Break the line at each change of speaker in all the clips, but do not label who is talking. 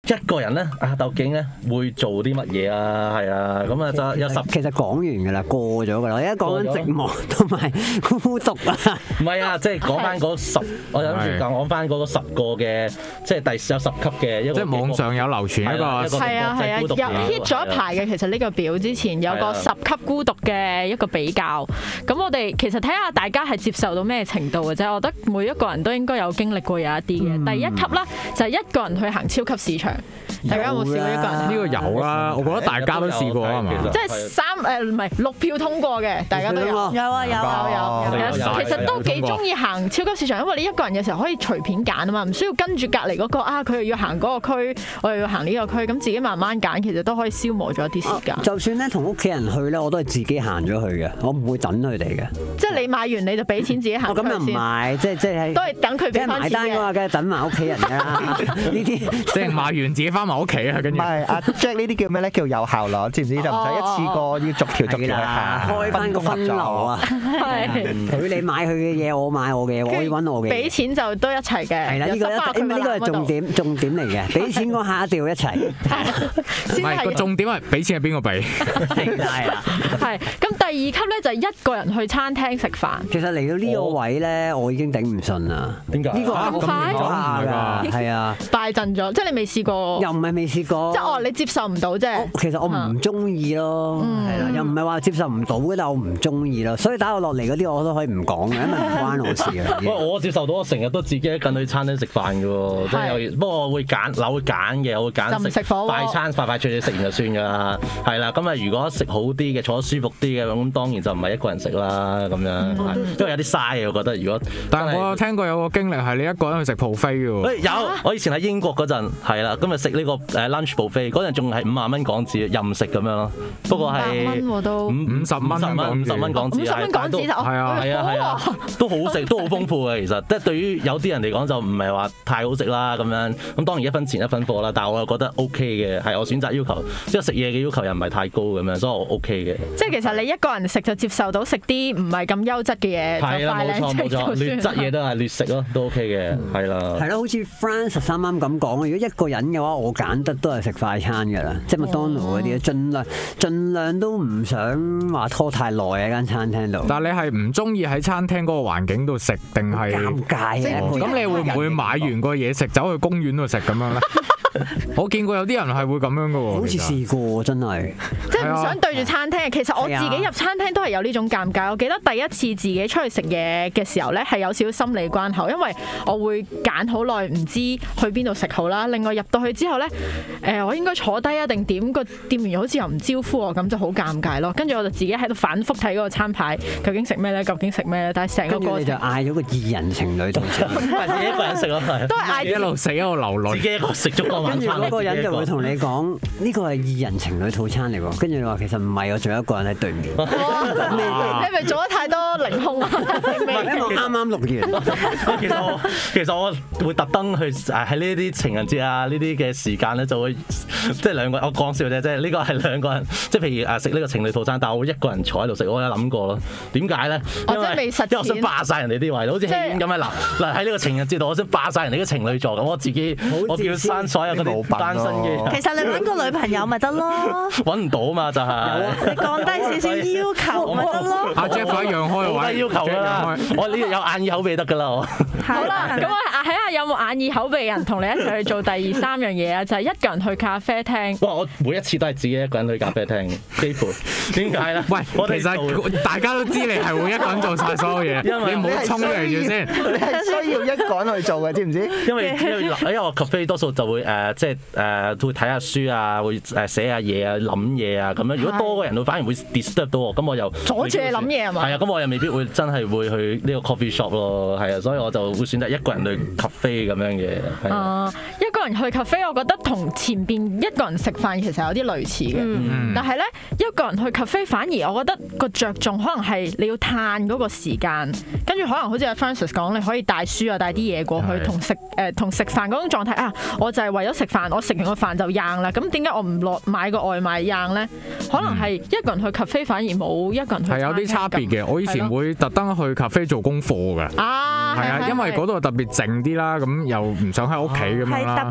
一個人咧究竟咧會做啲乜嘢啊？係啊，咁啊就有
其實講完㗎啦，過咗㗎啦。我而家講緊寂寞同埋孤獨啊。
唔係啊，即係講翻嗰10，我諗住講翻嗰10個嘅，即係有10級嘅一個。
即係網上有流傳一個
係啊，有 hit 咗一排嘅。其實呢個表之前有個10級孤獨嘅一個比較。咁我哋其實睇下大家係接受到咩程度嘅啫。我覺得每一個人都應該有經歷過有一啲嘅。第1級啦，就係一個人去行超級市場。大家有冇試過一個人？
呢個有啦，我覺得大家都試過啊嘛。
即係唔係6票通過嘅，大家都有。有。其實都幾中意行超級市場，因為你一個人嘅時候可以隨便揀啊嘛，唔需要跟住隔離嗰個佢又要行嗰個區，我又要行呢個區，咁自己慢慢揀，其實都可以消磨咗一啲時間。
就算咧同屋企人去咧，我都係自己行咗去嘅，我唔會等佢哋嘅。
即係你買完你就俾錢自己行。
咁又唔係，即係
都係等佢俾翻錢嘅。
買單嘅話，梗係等埋屋企人㗎啦。呢啲
即係買完自己翻埋屋企啊，跟住。
唔係阿 Jack 呢啲叫咩咧？叫有效率，知唔知？就唔使一次過要逐條去行，
開翻個分流啊！佢你買佢嘅嘢，我買我嘅嘢，我可以揾我嘅。
俾錢就都一齊嘅。
係啦，呢個係重點嚟嘅。俾錢嗰下一定要一齊。
唔係個重點係俾錢係邊個俾？
係啦。
係咁第2級咧就係一個人去餐廳食飯。
其實嚟到呢個位咧，我已經頂唔順啦。
點解？
呢個
好快
㗎，係啊。
敗陣咗，即係你未試過。
又唔係未試過。
即係你接受唔到啫。
其實我唔中意咯，係啦，又唔係話接受唔到嘅，但係我唔中意咯。所以打我落嚟嗰啲我都可以唔講嘅，因為唔關我事啊。
喂，我接受到，我成日都自己一個人去餐廳食飯嘅喎，即係不過我會揀嘅，我會揀食快餐，快脆食完就算㗎啦。係啦，咁啊如果食好啲嘅，坐得舒服啲嘅，咁當然就唔係一個人食啦，咁樣，因為有啲嘥嘅，我覺得如果。
但係我有聽過有個經歷係你一個人去食 buffet 嘅喎。
有，我以前喺英國嗰陣係啦，今日食呢個lunch buffet，嗰陣仲係50蚊港紙任食咁樣咯。不過係
50蚊都
50蚊港紙
，50蚊港紙就
係啊，都好食，都好豐富嘅。其實即係對於有啲人嚟講就唔係話太好食啦咁樣。咁當然1分錢1分貨啦，但係我又覺得 OK 嘅，係我選擇要求，即係食嘢嘅要求又唔係太高咁樣，所以我 OK 嘅。
即係其實你一個人食就接受到食啲唔係咁優質嘅嘢，
係啦，冇錯，劣質嘢都係劣食咯，都 OK 嘅，係啦。
係咯，好似 Francis 啱啱咁講，如果一個人嘅話，我揀得都係食快餐㗎啦，即係麥當勞嗰啲，盡量都唔想話拖太耐喺間餐廳度。
但係你係唔中意喺餐廳嗰個環境度食定係？
尷尬啊！
咁你會唔會買完個嘢食走去公園度食咁樣咧？我見過有啲人係會咁樣嘅喎。
好似試過真係，
即係唔想對住餐廳。其實我自己入餐廳都係有呢種尷尬。我記得第一次自己出去食嘢嘅時候咧，係有少少心理關口，因為我會揀好耐，唔知去邊度食好啦。另外入到去之後咧，我應該坐低啊定點？個店員好似又唔招呼我，咁就好尷尬咯。跟住我就自己喺度反覆睇嗰個餐牌，究竟食咩咧？但係成個過程
就嗌咗個2人情侶套餐，
自己一個人食咯，
都係嗌
一路食一路流淚，
自己一個食足個晚餐。
跟住嗰個人就會同你講呢個係2人情侶套餐嚟喎。跟住你話其實唔係，我仲有一個人喺對面。
你咪做咗太多凌空啊！
因為我啱啱錄完。
其實我會特登去喺呢啲情人節啊呢啲嘅時間咧，就會即係兩個我講笑啫，即係呢個係兩個人，即係譬如食呢個情侶套餐，但係我會一個人坐喺度食。我有諗過咯，點解咧？因為我想霸晒人哋啲位，好似戲院咁樣嗱喺呢個情人節度，我想霸晒人哋啲情侶座咁，我自己我叫刪所有嗰啲單身嘅。
其實你揾個女朋友咪得咯，
揾唔到嘛就係。
你降低少少要求咪得咯。
阿 Jeff 一樣開位，
低要求啦，我呢有眼耳口鼻得㗎啦我。
好啦，咁我睇下有冇眼耳口鼻人同你一齊去做第3樣嘢啊，就係一個人去咖啡廳。
哇！我每一次都係自己一個人去咖啡廳，幾乎點解咧？
喂，其實大家都知你係會一個人做晒所有嘢，你唔好衝嚟住先。
你係需要一個人去做嘅，知唔知？
因為我 cafe 多數就會即係會睇下書啊，會寫下嘢啊，諗嘢啊咁樣。如果多個人，反而會 disturb 到我，咁我又
阻住你諗嘢係嘛？
係啊，咁我又未必會真係會去呢個 coffee shop 咯，係啊，所以我就會選擇一個人去 cafe 咁樣嘅。
一個人去 cafe， 我覺得同前邊一個人食飯其實有啲類似嘅，但係咧一個人去 cafe 反而我覺得個着重可能係你要嘆嗰個時間，跟住可能好似阿 Francis 講，你可以帶書啊帶啲嘢過去，同食飯嗰種狀態啊，我就係為咗食飯，我食完個飯就硬啦。咁點解我唔買個外賣硬咧？可能係一個人去 cafe 反而冇一個人去。係
有啲差別嘅。我以前會特登去 cafe 做功課㗎。係啊，因為嗰度特別靜啲啦，咁又唔想喺屋企咁樣啦。
係特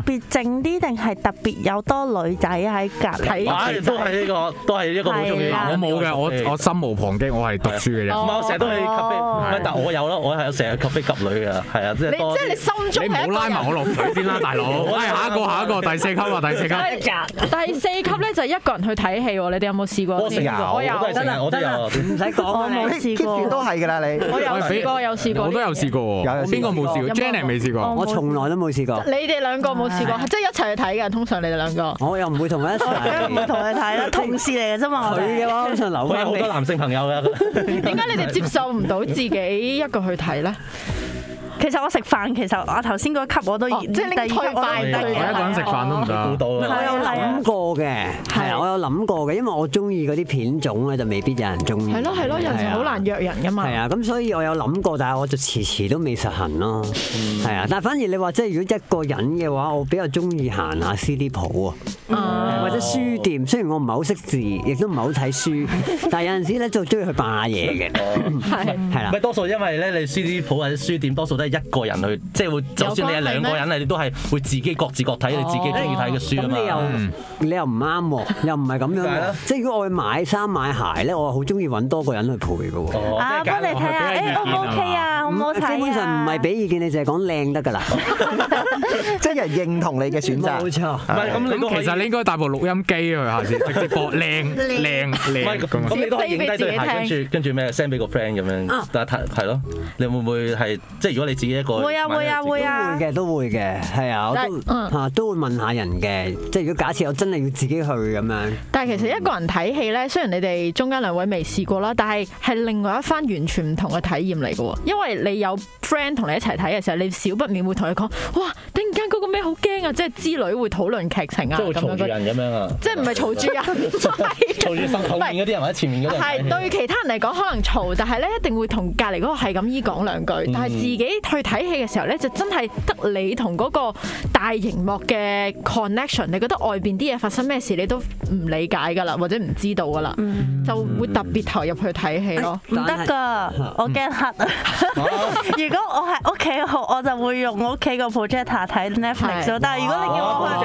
別靜啲，定係特別有多女仔喺隔離？
都係一個好重要。
我冇嘅，我心無旁騖，我係讀書嘅啫。
唔係我成日都去 cafe，但我有咯，我係成日 cafe 及女嘅，係啊，即係
你心中
你唔好拉埋我落水先啦，大佬。下一個第四級啊，第四級。
第四級咧就係一個人去睇戲喎，你哋有冇試過？
我有，我都有，
唔使講
我冇試過，
都係㗎啦，你
我有試過，
我都有試過喎。邊個冇試過 ？Janet 未試過。
我從來都冇試過。
你哋兩個冇試過，即係一齊去睇嘅。通常你哋兩個。
我又唔會同佢一齊。
唔會同佢睇啦，同事嚟嘅啫嘛。
佢嘅話通常留
我有
翻你。
好多男性朋友嘅。
點解你哋接受唔到自己一個去睇咧？
其實我食飯，其實我頭先嗰級我都
即係
第二級我都唔得
我一個人食飯都唔得。
估到
我
啦。
有諗過嘅，係啊，我有諗過嘅，因為我中意嗰啲片種咧，就未必有人中意。
係咯，有陣時好難約人噶嘛。
係啊，咁所以我有諗過，但係我就遲都未實行咯。係啊，但係反而你話即係如果一個人嘅話，我比較中意行下 CD 鋪啊，或者書店。雖然我唔係好識字，亦都唔係好睇書，但係有陣時咧就中意去扮下嘢嘅。係啦
唔係多數因為咧，你 CD 鋪或者書店多數都係一個人去，即係會就算你係兩個人，你都係會自己各自各睇你自己中意睇嘅書啊嘛。
咁你又唔啱喎，又唔係咁樣喎。即係如果我去買衫買鞋咧，我好中意揾多個人去陪嘅喎。
啊，幫你睇下，誒 O 唔 OK 啊？好唔好睇啊？
基本上唔係俾意見，你淨係講靚得㗎啦。
即係人認同你嘅選擇。
冇錯。
唔係咁，你都
其實你應該帶部錄音機去下先，直接播靚
唔係咁你都可以影低對鞋，跟住咩 send 俾個 friend 咁樣，但係係咯，你會唔會係即係如果你自己一個
會啊！
都會嘅，係啊，我都會問下人嘅，即係如果假設我真係要自己去咁樣。
但係其實一個人睇戲咧，雖然你哋中間兩位未試過啦，但係係另外一番完全唔同嘅體驗嚟嘅喎，因為你有 friend 同你一齊睇嘅時候，你少不免會同佢講，哇！突然間嗰個咩好驚啊，即係之類會討論劇情啊，
即係會嘈住人咁樣啊，
即係唔係嘈住人，
嘈住身後面嗰啲人或者前面嗰啲人。
係對其他人嚟講可能嘈，但係咧一定會同隔離嗰個係咁依講兩句。但係自己去睇戲嘅時候咧，就真係得你同嗰個大熒幕嘅 connection。你覺得外邊啲嘢發生咩事，你都唔理解㗎啦，或者唔知道㗎啦，就會特別投入去睇戲咯。
唔得㗎，我驚黑啊！如果我喺屋企，我就會用屋企個 projector 睇 Netflix。但係如果你叫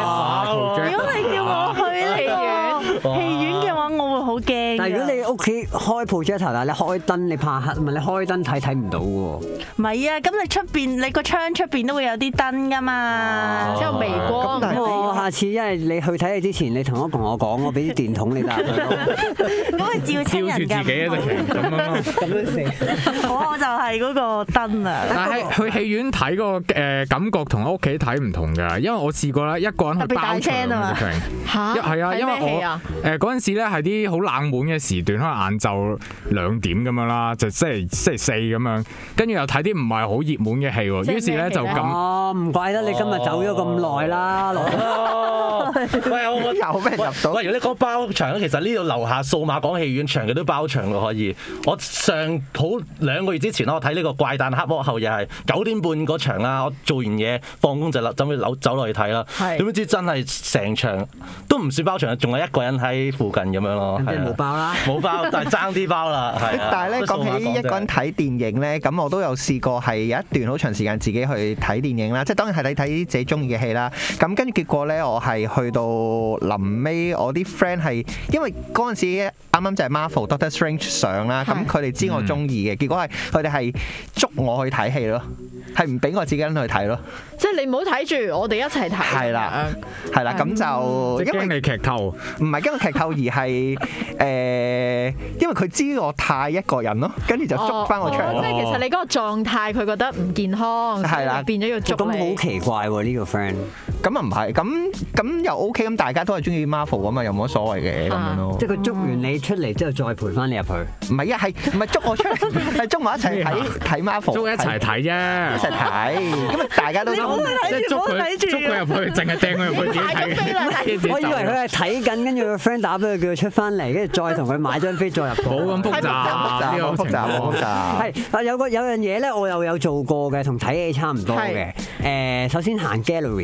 我去呢個戲院嘅話，我會好驚。
但係如果你屋企開 projector，但係你開燈，你怕黑，唔係你開燈睇唔到喎。
唔係啊，咁你出邊你個窗出邊都會有啲燈㗎嘛，之後微光。
咁我下次因為你去睇戲之前，你同我講，我俾啲電筒你得。
咁係照親人㗎。
照住自己啊，咁樣。
咁樣成。
我就係嗰個燈啊。
但係去戲院睇個感覺同屋企睇唔同㗎，因為我試過啦，一個人去包場啊，直情。
嚇！
係啊，因為我嗰陣時咧係啲好冷門嘅時段，可能晏晝2點咁樣啦，就星期四咁樣，跟住又睇啲唔係好熱門嘅戲喎，於是咧就咁。
哦，唔怪得你今日走咗咁耐啦。
喂，我有咩入到？喂，如果你講包場咧，其實呢度樓下數碼港戲院場嘅都包場㗎可以。我上好2個月之前我睇呢個怪誕黑魔后又係9點半嗰場啦，我做完嘢放工就走落去睇啦。點知真係成場都唔算包場，仲有一個人喺附近咁樣咯。
冇包啦，
冇包，但係爭啲包啦。係啊。
但係咧講起一個人睇電影咧，咁我都有試過係有一段好長時間自己去睇電影啦，即係當然係睇自己中意嘅戲啦。咁跟住結果咧，我係去到臨尾，我啲 friend 係因為嗰陣時啱啱就係 Marvel Doctor Strange 上啦，咁佢哋知我中意嘅，結果係佢哋係捉我去睇戲咯，係唔俾我自己人去睇咯。
即係你唔好睇住，我哋一齊睇。
係啦，咁就
因為你劇透，
唔係因為劇透而係因為佢知我太一個人咯，跟住就捉翻我出嚟。
即係其實你嗰個狀態，佢覺得唔健康，係啦，變咗要捉你。
咁好奇怪喎呢個 friend。
咁啊唔係，咁又 OK，咁大家都係中意 Marvel 咁嘛，又冇乜所謂嘅咁樣咯。
即係佢捉完你出嚟之後，再陪翻你入去。
唔係啊，唔係捉我出嚟，係捉埋一齊睇 Marvel。
捉一齊睇啫，
一齊睇。咁啊，大家都
即係捉佢入去，淨係掟佢入去自己睇。
我以為佢係睇緊，跟住個 friend 打俾佢，叫佢出翻嚟，跟住再同佢買張飛再入。
冇咁複雜，
好複雜。
係啊，有樣嘢咧，我又有做過嘅，同睇戲差唔多嘅。首先行 gallery 啊，我唔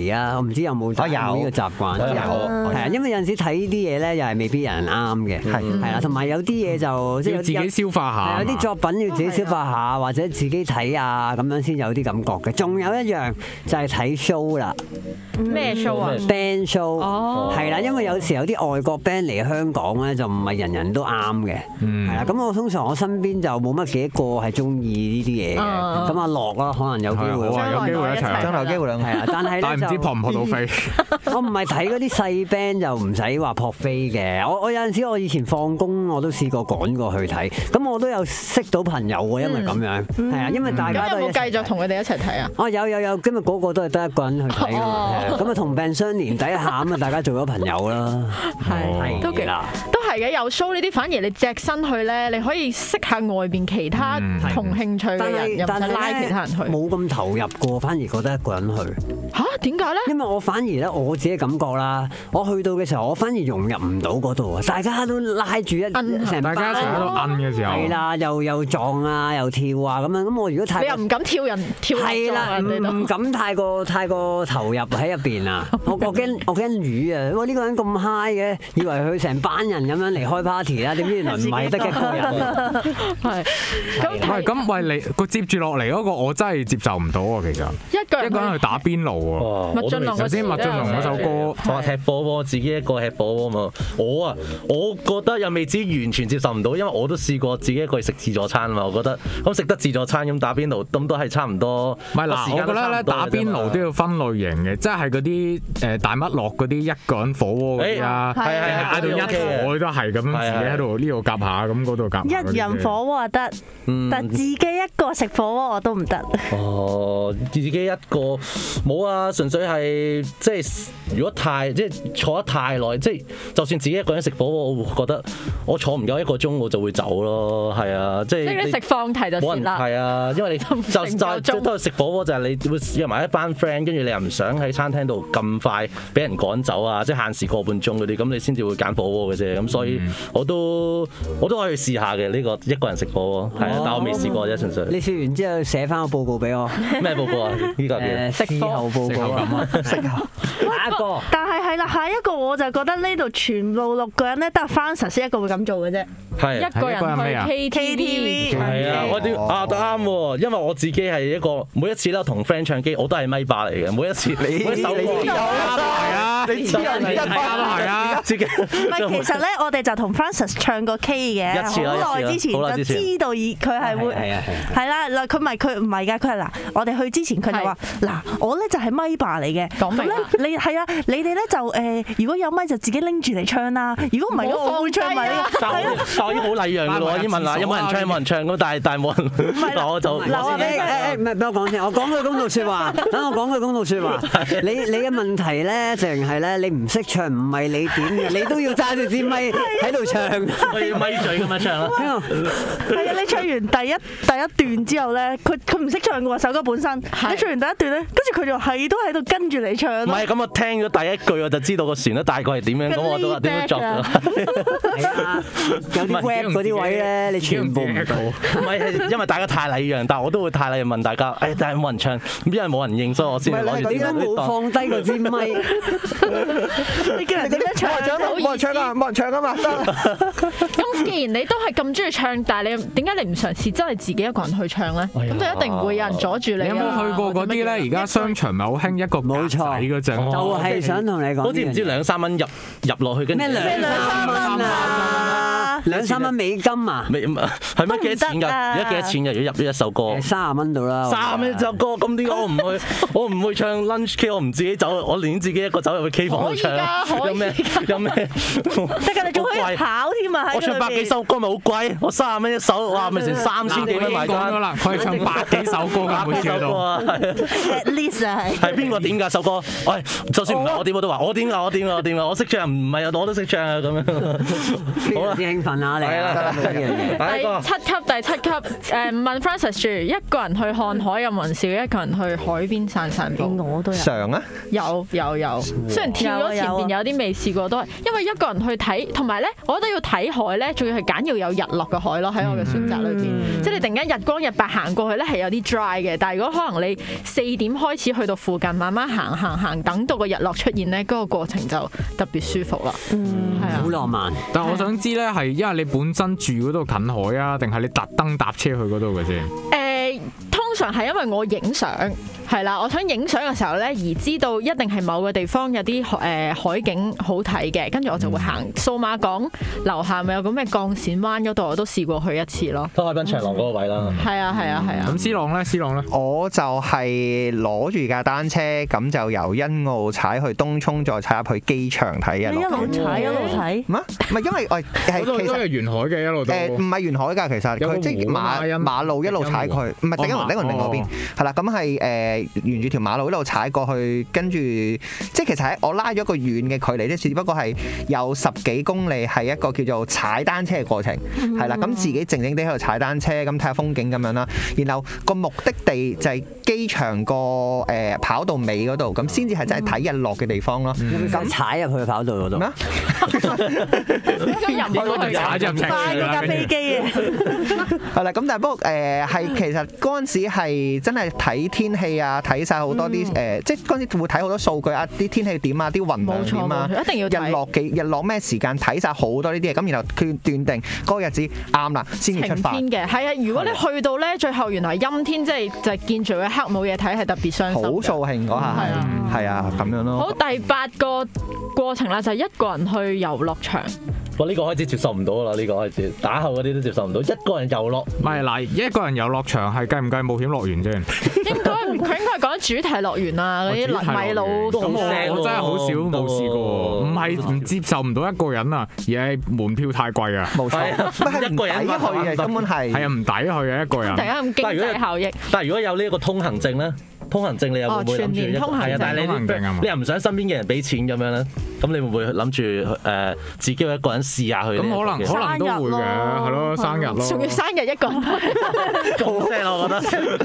唔知有冇呢個習慣。
有
係啊，因為有陣時睇呢啲嘢咧，又係未必有人啱嘅。係啦，同埋有啲嘢就即係
要自己消化下。
有啲作品要自己消化下，或者自己睇啊，咁樣先有啲感覺嘅。仲有一樣就係睇 show 啦。
咩 show 啊
？band show 係啦，因為有時有啲外國 band 嚟香港咧，就唔係人人都啱嘅。係啦，咁我通常我身邊就冇乜幾個係中意呢啲嘢嘅。咁阿樂啦，可能有機會，
有機會一齊，
將來有機會兩個。
係啊，但係
唔知撲唔撲到飛。
我唔係睇嗰啲細 band 就唔使話撲飛嘅。我有陣時我以前放工我都試過趕過去睇，咁我都有識到朋友喎，因為咁樣係啊，因為大家都
有冇繼續同佢哋一齊睇啊？
哦，有，今日個個都係得一個人去睇㗎嘛。咁啊，同病相憐底下咁啊，大家做咗朋友啦。
係都幾都係嘅，有 show 呢啲反而你隻身去咧，你可以識下外邊其他同興趣嘅人，又唔使拉其他人去。
冇咁投入過，反而覺得一個人去。
嚇？點解咧？
因為我反而咧，我自己感覺啦，我去到嘅時候，我反而融入唔到嗰度啊！大家都拉住成班，
大家一齊喺度摁嘅時候，
係啦，又撞啊，又跳啊咁樣。咁我如果太
你又唔敢跳人跳
係啦，唔敢太過投入喺入邊啊！我驚魚啊！哇！呢個人咁 high 嘅，以為佢成班人咁樣嚟開 party 啦，點知原來唔係得一個人。係
咁，喂你個接住落嚟嗰個，我真係接受唔到喎。其實一個人去打邊爐喎。
麥浚龍
頭先麥浚龍嗰首歌，
我踢火鍋，自己一個吃火鍋嘛。我覺得又未至於完全接受唔到，因為我都試過自己一個去食自助餐啊嘛。我覺得咁食得自助餐咁打邊爐，咁都係差唔多。
唔係嗱，我覺得咧打邊爐都要分類型嘅，即係嗰啲大麥樂嗰啲一個人火鍋嗰啲啊，嗌到一台都係咁樣自己喺度呢度夾下，咁嗰度夾。
一人火鍋得，但自己一個食火鍋我都唔得。
哦，自己一個冇啊，純粹係即係如果即係坐得太耐，即係就算自己一個人食火鍋，我會覺得我坐唔夠一個鐘我就會走咯，係啊，即係
你食放題就算啦。
係啊，因為你都係食火鍋就係你會約埋一班 friend，跟住你又唔想喺餐廳度咁快俾人趕走啊，即係限時個半鐘嗰啲，咁你先至會揀火鍋嘅啫。咁所以我都可以試下嘅呢個一個人食火鍋，係啊，但我未試過啫，純粹。
你試完之後寫翻個報告俾我。
咩報告啊？呢個係
事後報告啊，下一個。
但係啦，下一個我就覺得呢度全部6個人咧，得 Francis 一個會咁做嘅啫。
係
一個人去 KTV。係
啊，我都啱喎，因為我自己係一個每一次咧同 friend 唱機，我都係咪霸嚟嘅。每一次每一首歌
有啊，你知人一把都係啊。
唔係，其實咧，我哋就同 Francis 唱過 K 嘅，好耐之前就知道佢係會係啦。嗱，佢唔係㗎，佢係嗱，我哋去之前佢就話嗱，我咧就係咪霸嚟嘅。咁咧，你係啊，你哋咧就如果有咪就自己拎住嚟唱啦。如果唔係，我會唱埋呢個。
但我已經好禮讓㗎咯，我已經問啦，有冇人唱？冇人唱咁，但係冇人。嗱，我就
唔係俾我講先，我講句公道説話。等我講句公道説話。你嘅問題咧，淨係咧，你唔識唱，唔係你點嘅，你都要揸住支咪喺度唱。
我要咪嘴咁樣唱咯。
係啊，你唱完第一段之後咧，佢唔識唱嘅喎，首歌本身。你唱完第一段咧，跟住佢就係都喺度跟住你唱。唔
係咁，我聽咗第一句我就知道個旋律大概係點樣，咁我都點樣作㗎。
係啊，有啲 rap 嗰啲位咧，你全部唔到。
唔係因為大家太禮讓，但係我都會太禮讓問大家，但係冇人唱，因為冇人應，所以我先攞住。
點解冇放低個支咪？
你叫人點樣唱？
冇人唱啊！冇人唱啊嘛！
咁既然你都係咁中意唱，但係你點解你唔嘗試真係自己一個人去唱咧？咁就一定唔會有人阻住你。
你有冇去過嗰啲咧？而家商場咪好興一個冇錯嗰隻，
就係想同你講，
好似唔知2、3蚊入落去，跟住
咩2、3蚊啊？2、3蚊美金啊？
係咩？幾多錢㗎？而家幾多錢㗎？如果入呢一首歌
，30蚊到啦。
30蚊一首歌，咁點解我唔去唱 lunch K？ 我唔自己走，我連自己一個走入去 K 房度唱。有咩？
得㗎，你仲可以跑添啊！
我唱100幾首歌咪好貴，我30蚊一首，哇咪成3000幾蚊埋單。
講啦，可以唱100幾首歌㗎，每次都。
At least
係邊個點㗎首歌？喂，就算唔係我點我都話我點㗎，我識唱，唔係我都識唱啊咁樣。好啦，
興奮份啊你。
係啦，
第七級問 Francis 住一個人去看海有冇人試過一個人去海邊散步？
我都有。
常啊，
有，雖然跳咗前邊有啲未試過，都係因為一個人去睇，同埋咧，我覺得要睇海咧，仲要係揀要有日落嘅海咯。喺我嘅選擇裏邊，即係你突然間日光日白行過去咧係有啲 dry 嘅，但係如果可能你4點開始去到附近，慢慢行，等到個日落出現咧，嗰個過程就特別舒服啦。係啊，
好浪漫。
但係我想知咧，係因為你本身住嗰度近海啊，定係你特登搭車去嗰度嘅先？
通常係因為我影相係啦，我想影相嘅時候咧，而知道一定係某個地方有啲海景好睇嘅，跟住我就會行數碼港樓下咪有個咩鋼線灣嗰度，我都試過去一次咯。
都海濱長廊嗰個位啦。
係啊。
咁C朗咧？
我就係攞住架單車，咁就由欣澳踩去東涌，再踩入去機場睇日落。
一路踩一路睇。
咩？唔係因為我係
其實都係沿海嘅一路都。
唔係沿海㗎，其實佢即係馬路一路踩過去，唔係第一輪另外邊係啦。咁係沿住條馬路一路踩過去，跟住即係其實我拉咗個遠嘅距離，即係只不過係有10幾公里係一個叫做踩單車嘅過程，係啦。咁自己靜靜地喺度踩單車，咁睇下風景咁樣啦。然後個目的地就係機場個跑道尾嗰度，咁先至係真係睇日落嘅地方咯。
咁踩入去跑道嗰度咩？
踩入
快過架飛機啊！
係啦，咁但係不過係其實嗰陣時係真係睇天氣啊，睇晒好多啲即係嗰陣時會睇好多數據啊，啲天氣點啊，啲雲量點啊，
一定要
日落咩時間，睇晒好多呢啲嘢，咁然後佢斷定嗰個日子啱啦，先至出發。
晴天嘅係啊，如果你去到咧，最後原來陰天，即係就見住佢黑冇嘢睇，係特別傷心。
好掃興嗰下係啊咁樣咯。
好，第8個過程啦，就係一個人去遊樂場。
哇！呢個開始接受唔到啦，呢個開始打後嗰啲都接受唔到，一個人遊樂。
唔係嗱，一個人遊樂場係計唔計冒險樂園先？
佢應該係講主題樂園啊，嗰啲米路都好
正。我真係好少冇試過，唔係唔接受唔到一個人啊，而係門票太貴啊。
冇錯，
一個人
去嘅根本係
啊，唔抵去嘅一個人。
突然間咁經濟效益。
但係如果有呢一個通行證咧？通行證你又會唔會諗住一個？係啊，但係你又唔想身邊嘅人俾錢咁樣咧？咁你會唔會諗住自己一個人試下去？
咁可能都會嘅，係咯，生日咯。
仲要生日一個人，
好聲我覺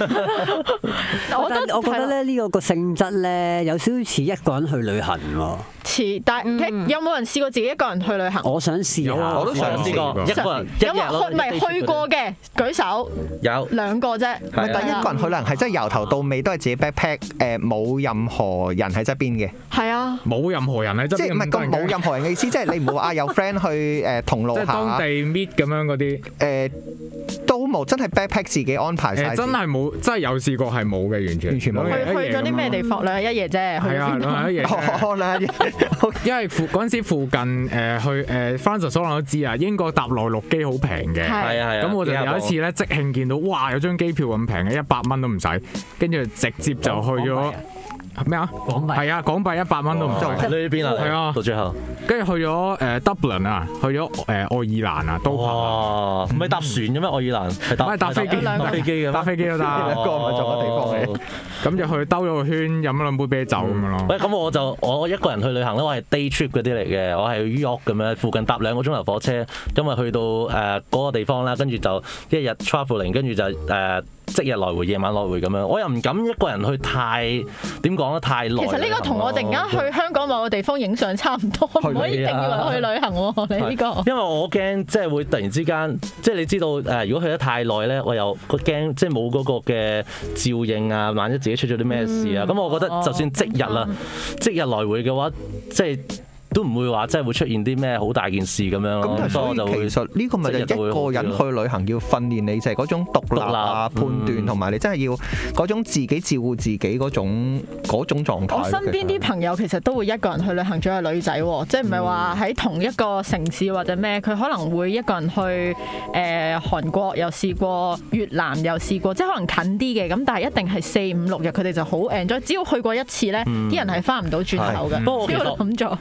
得。我覺得咧呢個性質咧有少少似一個人去旅行喎。
但係有冇人試過自己一個人去旅行？
我想試下，
我都想試過一個人。
有冇唔係去過嘅舉手？
有
2個啫。
但係一個人去旅行係真係由頭到尾都係自己 backpack， 冇任何人喺側邊嘅。係啊，
冇任何人喺側邊。
即係唔係咁冇任何人嘅意思，即係你唔會話有 friend 去銅鑼下，
即係當地 meet 咁樣嗰啲。
都冇，真係 backpack 自己安排晒。
真係冇，真係有試過係冇嘅，完全
冇。
去咗啲咩地方？2日1夜啫。
係啊，2日1夜。
2日1夜。
因為嗰陣時附近去Francis 可能都知啊，英國搭內陸機好平嘅。
係啊。
咁我就有一次咧，即興見到哇，有張機票咁平嘅，100蚊都唔使，跟住直接就去咗。咩啊？港幣係啊，港幣100蚊都唔使。
呢邊啊，係啊，到最後
跟住去咗Dublin 啊，去咗愛爾蘭啊，都
哇！唔係搭船嘅咩？愛爾蘭係搭飛機，搭飛機嘅，
搭飛機都得。
一個咪做個地方嚟。
咁就去兜咗個圈，飲咗2杯啤酒咁樣咯。
喂，咁我一個人去旅行咧，我係 day trip 嗰啲嚟嘅，我係去 York 咁樣，附近搭2個鐘頭火車，因為去到嗰個地方啦，跟住就一日 travelling，跟住就即日來回，夜晚來回咁樣。我又唔敢一個人去點講咧，太耐。
其實呢個同我突然間去香港某個地方影相差唔多，唔可以定義為去旅行喎。你呢個？
因為我驚即係會突然之間，即係你知道如果去得太耐咧，我又驚即係冇嗰個嘅照應啊，萬一自己出咗啲咩事啊，咁我覺得就算即日啦，即日來回嘅話，即係。都唔會話真係會出現啲咩好大件事咁樣咯。咁所以就
其實呢個咪就一個人去旅行要訓練你就係嗰種獨立啊、判斷同埋你真係要嗰種自己照顧自己嗰種狀態。
我身邊啲朋友其實都會一個人去旅行，仲係女仔喎，即係唔係話喺同一個城市或者咩？佢可能會一個人去韓國又試過，越南又試過，即係可能近啲嘅咁，但係一定係4、5、6日佢哋就好 enjoy。只要去過一次咧，啲人係翻唔到轉頭嘅。不過其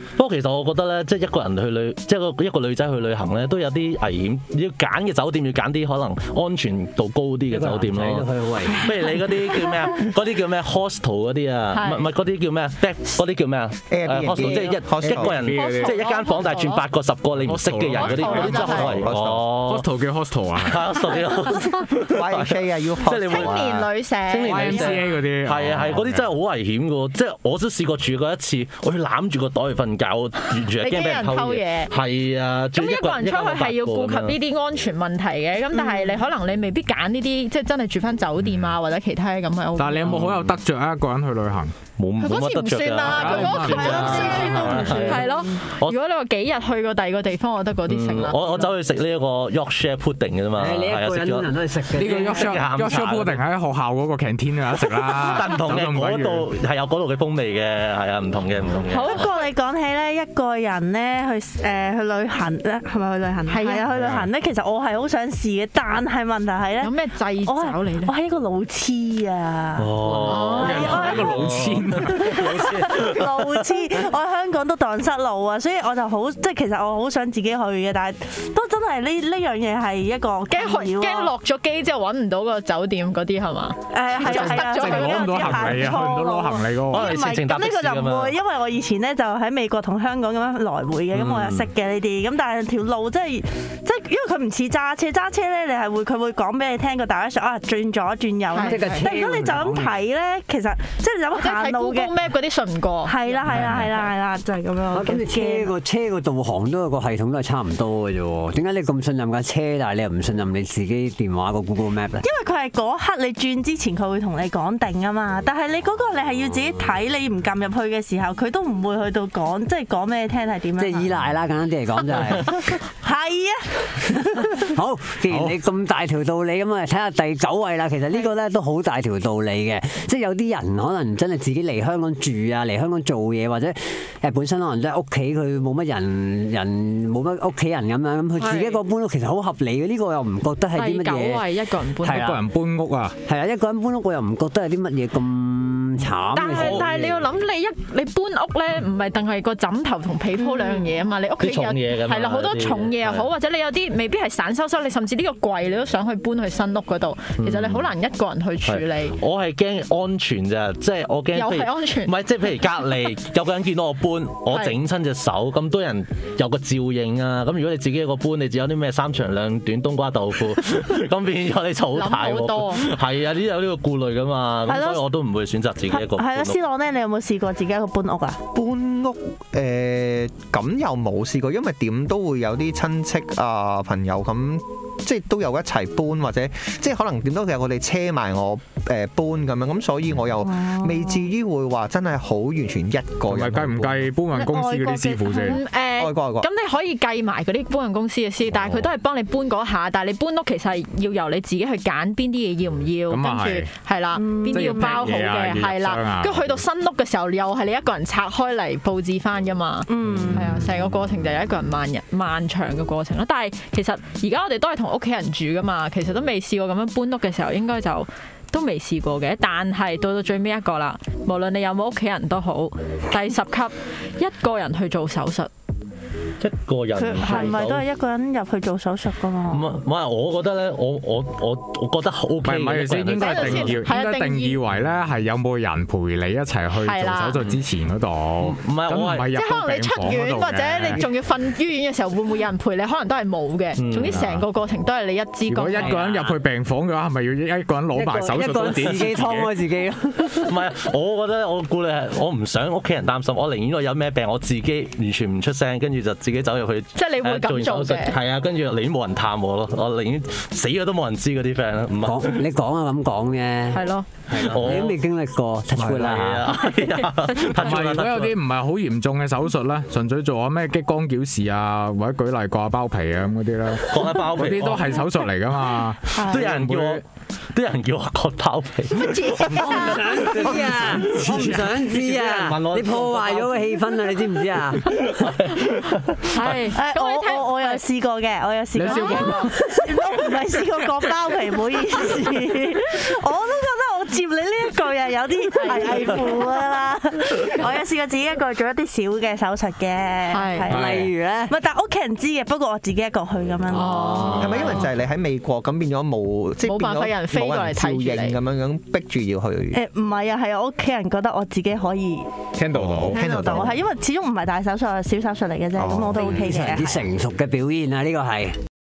實我覺得咧，即係一個人去即係一個女仔去旅行咧，都有啲危險。要揀嘅酒店要揀啲可能安全度高啲嘅酒店咯。不如你嗰啲叫咩啊？嗰啲叫咩 hostel 嗰啲啊？唔係嗰啲叫咩啊？嗰啲叫咩啊？hostel 即係一個人，即係一間房但係轉8個10個你唔識嘅人嗰啲真係
hostel 叫 hostel 啊
，hostel 叫
YHA 啊，要
青年旅社、
YMCA 嗰啲，
係啊係，嗰啲真係好危險嘅喎，即係我都試過住過一次，我要攬住個袋去瞓覺，我完全係驚俾人偷嘢。係啊，
咁一個人出去係要顧及呢啲安全問題嘅，咁但係你可能你未必揀呢啲，即係真係住翻酒店啊或者其他咁嘅。
但係你有冇好有得着啊？一個人去旅行？
冇乜得着㗎，
佢嗰次唔算，係咯。如果你話幾日去過第二個地方，我覺得嗰啲食啦。
我走去食呢一個 Yorkshire pudding 嘅啫嘛，
你一個人都去食嘅。
呢個 Yorkshire pudding 喺學校嗰個 canteen 有得食啦。
但唔同嘅，嗰度係有嗰度嘅風味嘅，係啊，唔同嘅。
好，不過你講起咧，一個人咧去旅行咧，係咪去旅行？係啊，去旅行咧，其實我係好想試嘅，但係問題係咧，
有咩掣肘你咧？
我係一個路痴啊！
哦，一個路痴。
路痴，我喺香港都蕩失路啊，所以我就好即係其實我好想自己去嘅，但係都真係呢樣嘢係一個
驚落咗機之後揾唔到個酒店嗰啲係嘛？
係啊，
攞唔到行李啊，去唔到攞行李嗰個。
咁呢個就唔會，因為我以前咧就喺美國同香港咁樣來回嘅，咁我又識嘅呢啲，咁但係條路即係因為佢唔似揸車咧，你係佢會講俾你聽個大 direction 啊，轉左轉右。但如果你就咁睇咧，其實即係就咁行路嘅。
咩嗰啲信唔過？
係啦，就係咁樣。
咁你車個導航都有個系統都係差唔多嘅啫喎，點解你咁信任架車，但係你又唔信任你自己電話個 Google Map 咧？
因為佢係嗰刻你轉之前佢會同你講定啊嘛，但係你嗰個你係要自己睇，你唔撳入去嘅時候，佢都唔會去到講，即係講俾你聽係點樣。
即係依賴啦，簡單啲嚟講就係。
係啊。
好，既然你咁大條道理咁啊，睇下第9位啦。其實呢個咧都好大條道理嘅，即係有啲人可能真係自己嚟香港住啊，嚟香港做嘢，或者本身可能都係屋企佢冇乜人冇乜屋企人咁樣，咁佢自己一個搬屋其實好合理嘅。呢個又唔覺得係啲乜嘢。
第9位一個人搬屋，
一個人搬屋啊。
係啊，一個人搬屋我又唔覺得係啲乜嘢咁慘。
但係你要諗你搬屋咧，唔係淨係個枕頭同被鋪兩樣嘢啊嘛，你屋企有係啦好多重嘢又好，或者你有啲未必係散收，你甚至呢個櫃你都想去搬去新屋嗰度，其實你好難一個人去處理。
我係驚安全咋，即係我驚。
又係安全。
唔係，即係譬如隔離有個人見到我搬，我整親隻手，咁多人有個照應啊。咁如果你自己一個搬，你只有啲咩3長兩短冬瓜豆腐，咁變咗你就好大喎。係啊，有呢個顧慮噶嘛，咁所以我都唔會選擇自己一個。
係啦，C朗咧，你有冇試過自己一個搬屋啊？
搬屋咁又冇試過，因為點都會有啲親戚啊朋友咁。即係都有一齊搬，或者即係可能點都有佢哋車埋我搬咁樣，咁所以我又未至於會話真係好完全一個人。
計唔計搬運公司嗰啲師傅先？
外國。咁
你可以計埋嗰啲搬運公司嘅師，但係佢都係幫你搬嗰下，但係你搬屋其實係要由你自己去揀邊啲嘢要唔要，跟住係啦，邊啲要包好嘅，係啦，跟住去到新屋嘅時候，又係你一個人拆開嚟佈置翻㗎嘛。係啊，成個過程就係一個人漫長嘅過程啦。但係其實而家我哋都係同屋企人住噶嘛，其實都未試過咁樣搬屋嘅時候，應該就都未試過嘅。但係到最尾一個啦，無論你有冇屋企人都好，第10級一個人去做手術。
一個人
佢係咪都係一個人入去做手術㗎嘛？
唔係，我覺得咧，我覺得 OK。唔係
先，應該定義為咧係有冇人陪你一齊去做手術之前嗰度。唔係我係
即係可能你出院或者你仲要瞓醫院嘅時候，會唔會有人陪你？可能都係冇嘅。總之成個過程都係你一支。
如果一個人入去病房嘅話，係咪要一個人攞埋手術刀自己
劏開自己？
唔係，我覺得我顧慮係我唔想屋企人擔心，我寧願我有咩病我自己完全唔出聲，跟住就自己走入去。
即係你會咁做嘅。
係啊，跟住寧願冇人探我咯，我寧願死咗都冇人知嗰啲 friend 啦。唔係
你講啊咁講啫。
係咯，
你都未經歷過，出血啦。
同埋如果有啲唔係好嚴重嘅手術咧，純粹做下咩激光矯視啊，或者舉例割下包皮啊咁嗰啲咧，
割下包皮嗰
啲都係手術嚟㗎嘛。
都有人叫我。啲人叫我割包皮，
我唔想知啊！你破壞咗個氣氛啊！你知唔知啊？
係，我有試過嘅，我有試過。我唔係試過割包皮，唔好意思。我都覺得我接你呢一句啊，有啲危乎啦。我有試過自己一個做一啲小嘅手術嘅，係
例如咧，
唔係，但係屋企人知嘅，不過我自己一個去咁樣。
係咪因為就係你喺美國咁變咗冇，即係
冇辦法有人飛過嚟睇住你
咁樣逼住要去？
唔係啊，係我屋企人覺得我自己可以
聽到
係因為始終唔係大手術，係小手術嚟嘅啫，咁我都 OK 嘅。
非常之成熟嘅表現啊！呢個係。